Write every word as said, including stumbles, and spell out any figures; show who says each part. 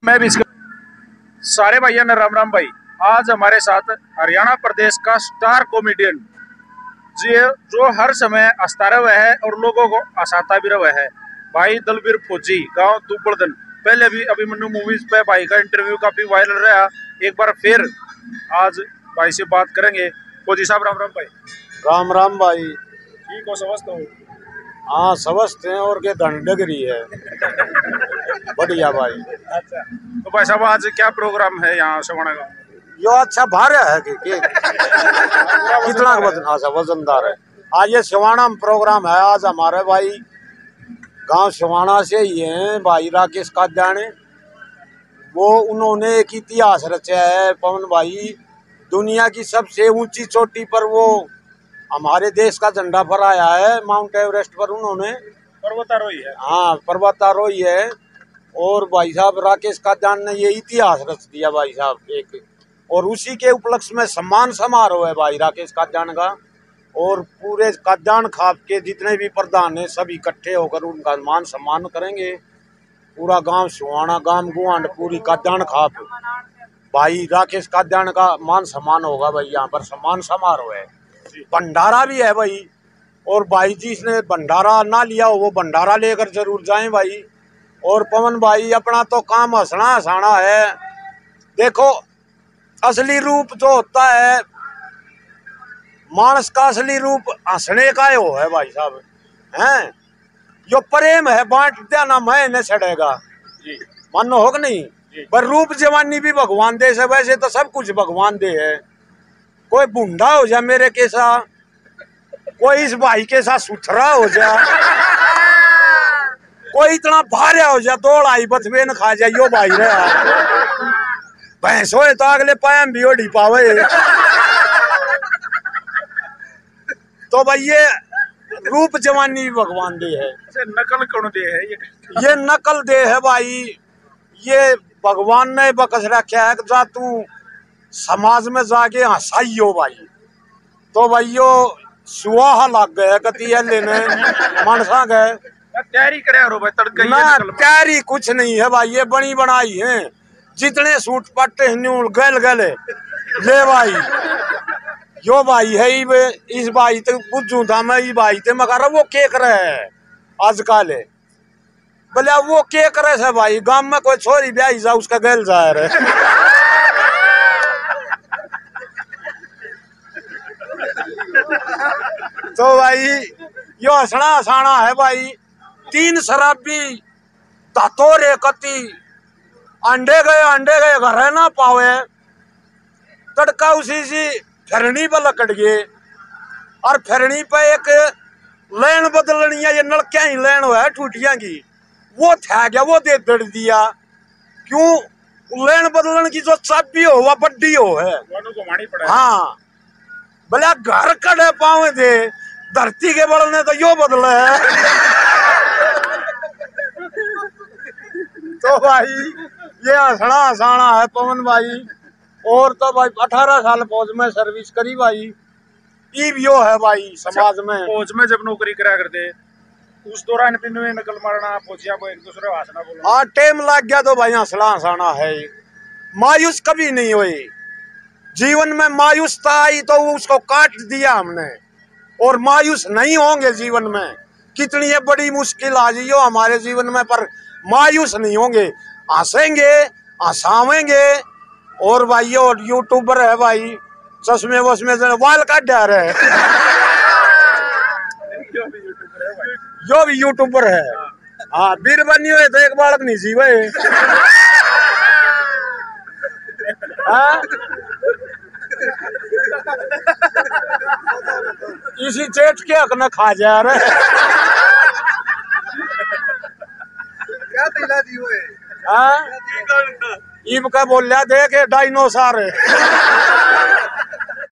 Speaker 1: मैं भी इसका सारे भैया ने राम राम भाई। आज हमारे साथ हरियाणा प्रदेश का स्टार कॉमेडियन जी जो हर समय हंसता रहा है और लोगों को हंसाता भी रहा है, भाई दलबीर फौजी, गांव दुबड़दन। पहले भी अभिमन्यु मूवीज पे भाई का इंटरव्यू काफी वायरल रहा। एक बार फिर आज भाई से बात करेंगे। फौजी साहब राम राम भाई।
Speaker 2: राम राम भाई।
Speaker 1: ठीक हो? समझते हो?
Speaker 2: हाँ समझते हैं और के धंडगरी है। बढ़िया भाई।
Speaker 1: अच्छा तो भाई साहब आज क्या प्रोग्राम है यहाँ सवाना का?
Speaker 2: यो अच्छा भार है कि, कि? कितना वजन? अच्छा वजनदार है। आज ये सिवाना में प्रोग्राम है। आज हमारे भाई गांव सिवाना से ही हैं भाई राकेश काद्याने। वो उन्होंने एक इतिहास रचा है पवन भाई। दुनिया की सबसे ऊंची चोटी पर वो हमारे देश का झंडा फहराया है। माउंट एवरेस्ट पर उन्होंने
Speaker 1: पर्वतारोही है।
Speaker 2: हाँ पर्वतारोही है। और भाई साहब राकेश काद्यान ने ये इतिहास रच दिया भाई साहब एक। और उसी के उपलक्ष्य में सम्मान समारोह है भाई राकेश काद्यान का। और पूरे काद्यान खाप के जितने भी प्रधान हैं सब इकट्ठे होकर उनका मान सम्मान करेंगे। पूरा गांव सिवाना, गांव गुआंड, पूरी काद्यान खाप भाई राकेश काद्यान का मान सम्मान होगा भाई। यहाँ पर सम्मान समारोह है। भंडारा भी है भाई। और भाई जिसने भंडारा ना लिया हो वो भंडारा लेकर जरूर जाएं भाई। और पवन भाई अपना तो काम हंसना हंसाना है। देखो असली रूप जो होता है मानस का असली रूप हंसने का हो है भाई साहब। हैं जो प्रेम है बांट देना मैं न छड़ेगा मानो हो नहीं। पर रूप जवानी भी भगवान दे से। वैसे तो सब कुछ भगवान दे है। कोई बूढ़ा हो जाए मेरे के साथ, कोई इस भाई के साथ सुथरा हो जाए, कोई इतना भारा हो जाए दौड़ आई बथवे न खा जाए, यो भाई रहा भैंस हो तो अगले पायम भी ओढ़ी पावे। तो भाई ये रूप जवानी भी भगवान दे है।
Speaker 1: नकल कौन दे है? ये
Speaker 2: ये नकल दे है भाई। ये भगवान ने बकस रखा है जा तू समाज में जाके हंसाई हो भाई। तो भाई यो सुहा लग गए कती है लेने मनसा गए
Speaker 1: तैयारी करे रो भाई तड़के
Speaker 2: ना। तैयारी कुछ नहीं है भाई। ये बनी बनाई है। जितने सूट पट्टे गल गले ले भाई। यो भाई है इस भाई तो बुझू था मैं ये भाई ते मगर वो के करे है आजकल बोले वो के करे से भाई। गांव में कोई छोरी ब्याही जा उसका गल जा रहे तो भाई यो हंसना हंसाना है भाई। तीन शराबी तातोरे कती अंडे गए अंडे गए घर है ना पावे तड़का उसी सी फिरनी पर लकड़ गए। और फिरनी पे एक लैन बदलनी है। ये नलकिया ही लैन हुआ है टूटिया की वो था गया वो दे दड़ दिया। क्यों लैन बदलन की जो चाबी हो वह बड्डी हो है। हाँ भले घर कड़े पावे थे धरती के बड़ने तो यो बदले है। तो भाई ये हंसना हंसाना है पवन भाई। और तो भाई अठारह साल फौज में सर्विस करी भाई। ई भी यो है भाई समाज में।
Speaker 1: फौज में जब नौकरी करा करते उस दौरान भी नकल मारना फौजिया को एक दूसरे को हंसना बोलना।
Speaker 2: हाँ टाइम लग गया तो भाई हंसना हंसाना है। मायूस कभी नहीं हुई जीवन में। मायूसता आई तो उसको काट दिया हमने। और मायूस नहीं होंगे जीवन में। कितनी ये बड़ी मुश्किल आ जाइयो हमारे जीवन में पर मायूस नहीं होंगे। हंसेंगे हंसावेंगे। और भाई ये यूट्यूबर है भाई चश्मे वश्मे से वाल काट जा रहे है जो भी यूट्यूबर है। हाँ बीर बनी हुए तो एक बालक नहीं सी भाई। हाँ इसी चेट के हक न खा जा रहे
Speaker 3: क्या दिला दी हुए?
Speaker 2: हाँ इब का बोल लिया देखे डायनोसार है।